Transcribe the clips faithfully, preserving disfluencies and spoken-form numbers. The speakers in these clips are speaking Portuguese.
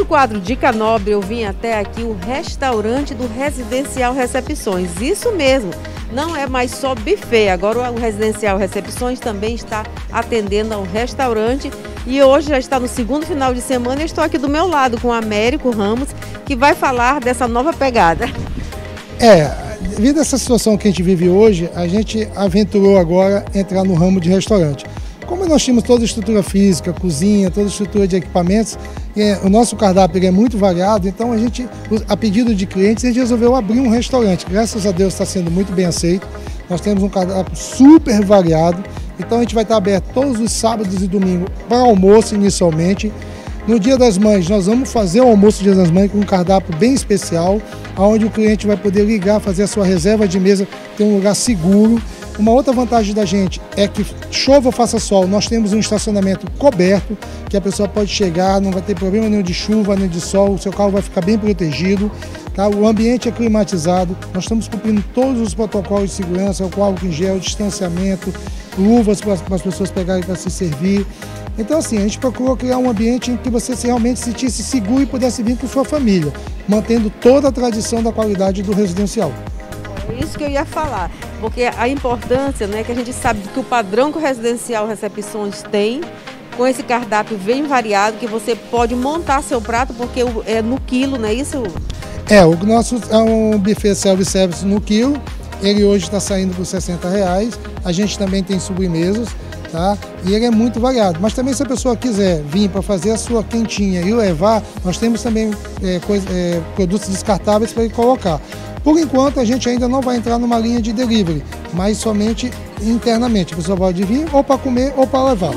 quadro Dica Nobre, eu vim até aqui o restaurante do Residencial Recepções. Isso mesmo, não é mais só buffet, agora o Residencial Recepções também está atendendo ao restaurante. E hoje já está no segundo final de semana e estou aqui do meu lado com o Américo Ramos, que vai falar dessa nova pegada. É, devido a essa situação que a gente vive hoje, a gente aventurou agora entrar no ramo de restaurante. Como nós tínhamos toda a estrutura física, cozinha, toda a estrutura de equipamentos, é, o nosso cardápio é muito variado, então a gente, a pedido de clientes, a gente resolveu abrir um restaurante. Graças a Deus está sendo muito bem aceito. Nós temos um cardápio super variado, então a gente vai estar aberto todos os sábados e domingos para almoço inicialmente. No Dia das Mães, nós vamos fazer o almoço do Dia das Mães com um cardápio bem especial, onde o cliente vai poder ligar, fazer a sua reserva de mesa, ter um lugar seguro. Uma outra vantagem da gente é que chova ou faça sol, nós temos um estacionamento coberto, que a pessoa pode chegar, não vai ter problema nenhum de chuva, nem de sol, o seu carro vai ficar bem protegido, tá? O ambiente é climatizado, nós estamos cumprindo todos os protocolos de segurança, o álcool em gel, distanciamento, luvas para as pessoas pegarem para se servir. Então assim, a gente procurou criar um ambiente em que você realmente se sentisse seguro e pudesse vir com sua família, mantendo toda a tradição da qualidade do residencial. É isso que eu ia falar, porque a importância, né, que a gente sabe que o padrão que o Residencial Recepções tem, com esse cardápio bem variado, que você pode montar seu prato, porque é no quilo, não é isso? É, o nosso é um buffet self-service no quilo, ele hoje está saindo por sessenta reais, a gente também tem sobremesas, tá? E ele é muito variado, mas também se a pessoa quiser vir para fazer a sua quentinha e levar, nós temos também é, coisa, é, produtos descartáveis para ele colocar. Por enquanto, a gente ainda não vai entrar numa linha de delivery, mas somente internamente. A pessoa pode vir ou para comer ou para levar.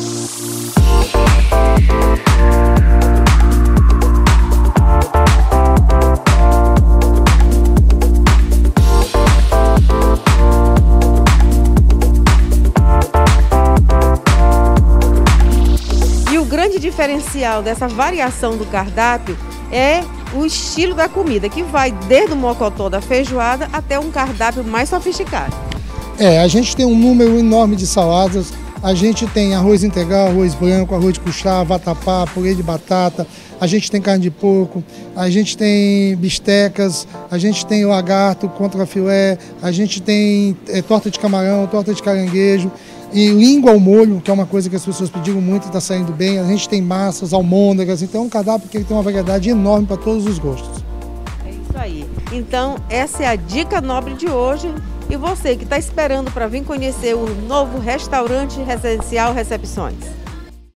E o grande diferencial dessa variação do cardápio é o estilo da comida, que vai desde o mocotó da feijoada até um cardápio mais sofisticado. É, a gente tem um número enorme de saladas, a gente tem arroz integral, arroz branco, arroz de cuchá, vatapá, purê de batata, a gente tem carne de porco, a gente tem bistecas, a gente tem lagarto contra filé, a gente tem é, torta de camarão, torta de caranguejo, e língua ao molho, que é uma coisa que as pessoas pediram muito e está saindo bem. A gente tem massas, almôndegas, então é um cardápio que tem uma variedade enorme para todos os gostos. É isso aí. Então essa é a dica nobre de hoje. E você que está esperando para vir conhecer o novo restaurante Residencial Recepções.